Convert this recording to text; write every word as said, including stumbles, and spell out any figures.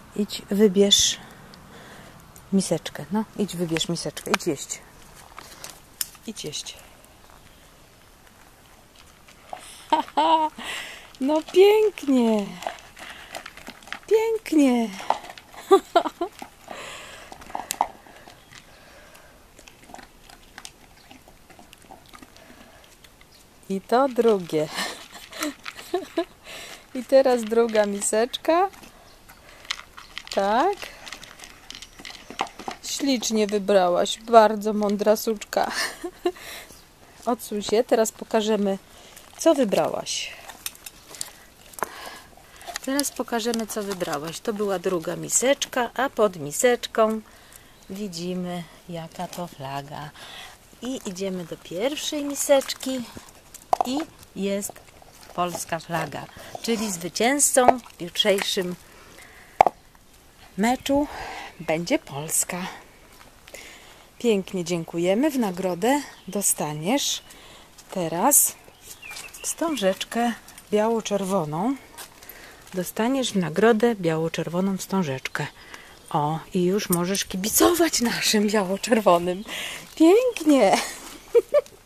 Idź, wybierz miseczkę. No, idź, wybierz miseczkę. Idź jeść. Idź jeść. Haha, no pięknie. Pięknie. I to drugie. I teraz druga miseczka. Tak. Ślicznie wybrałaś. Bardzo mądra suczka. Odsuń się. Teraz pokażemy, co wybrałaś. Teraz pokażemy, co wybrałaś. To była druga miseczka, a pod miseczką widzimy, jaka to flaga. I idziemy do pierwszej miseczki i jest polska flaga. Czyli zwycięzcą w jutrzejszym meczu będzie Polska. Pięknie dziękujemy. W nagrodę dostaniesz teraz wstążeczkę biało-czerwoną. Dostaniesz w nagrodę biało-czerwoną wstążeczkę. O, i już możesz kibicować naszym biało-czerwonym. Pięknie!